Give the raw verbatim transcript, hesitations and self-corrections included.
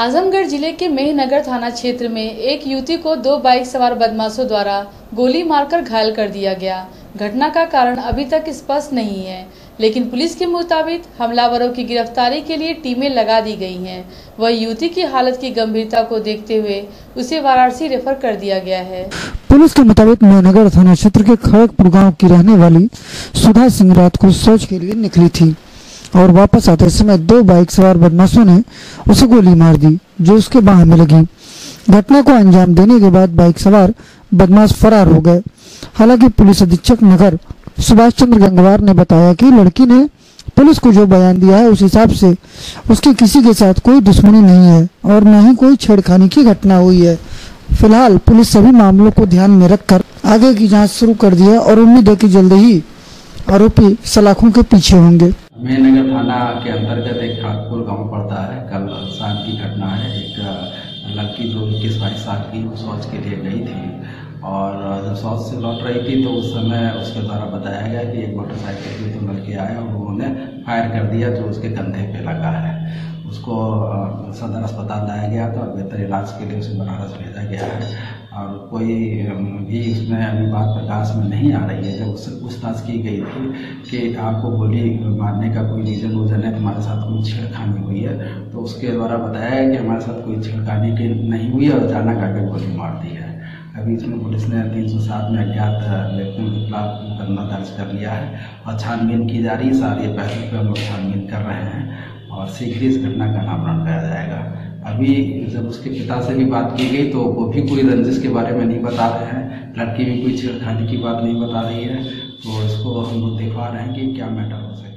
आजमगढ़ जिले के मेहनगर थाना क्षेत्र में एक युवती को दो बाइक सवार बदमाशों द्वारा गोली मारकर घायल कर दिया गया। घटना का कारण अभी तक स्पष्ट नहीं है, लेकिन पुलिस के मुताबिक हमलावरों की गिरफ्तारी के लिए टीमें लगा दी गई हैं। वह युवती की हालत की गंभीरता को देखते हुए उसे वाराणसी रेफर कर दिया गया है। पुलिस के मुताबिक मेहनगर थाना क्षेत्र के खड़गपुर गाँव की रहने वाली सुधा सिंह रात को शौच के लिए निकली थी और वापस आते समय दो बाइक सवार बदमाशों ने उसे गोली मार दी, जो उसके बाह में लगी। घटना को अंजाम देने के बाद बाइक सवार बदमाश फरार हो गए। हालांकि पुलिस अधीक्षक नगर सुभाष चंद्र गंगवार ने बताया कि लड़की ने पुलिस को जो बयान दिया है उस हिसाब से उसकी किसी के साथ कोई दुश्मनी नहीं है और न ही कोई छेड़खानी की घटना हुई है। फिलहाल पुलिस सभी मामलों को ध्यान में रखकर आगे की जाँच शुरू कर दी है और उम्मीद है कि जल्द ही आरोपी सलाखों के पीछे होंगे। मेहनगर थाना के अंतर्गत एक खड़गपुर गांव पड़ता है। कल शाम की घटना है। एक लड़की जो इक्कीस बाईस साल की वो शौच के लिए गई थी और जब शौच से लौट रही थी तो उस समय उसके द्वारा बताया गया कि एक मोटरसाइकिल पे दो लड़के आए और उन्होंने फायर कर दिया, जो उसके कंधे पे लगा है। उसको सदर अस्पताल लाया गया था और बेहतर इलाज के लिए उसे बनारस भेजा गया है और कोई भी उसमें अभी बात प्रकाश में नहीं आ रही है। जब उससे पूछताछ की गई थी कि आपको गोली मारने का कोई रीज़न वूजन है, तुम्हारे साथ कोई छेड़खानी हुई है, तो उसके द्वारा बताया है कि हमारे साथ कोई छेड़खानी की नहीं हुई है और अचानक आकर गोली मार दी है। अभी इसमें पुलिस ने तीन सौ सात में अज्ञात व्यक्तियों के खिलाफ मुकदमा दर्ज कर लिया है और छानबीन की जा रही है। सारे पहलू पर हम लोग छानबीन कर रहे हैं और शीघ्र ही इस घटना का नामकरण किया जाएगा। अभी जब उसके पिता से भी बात की गई तो वो भी कोई रंजिश के बारे में नहीं बता रहे हैं, लड़की भी कोई छेड़खानी की बात नहीं बता रही है, तो इसको हम लोग दिखा रहे हैं कि क्या मैटर हो सकता है।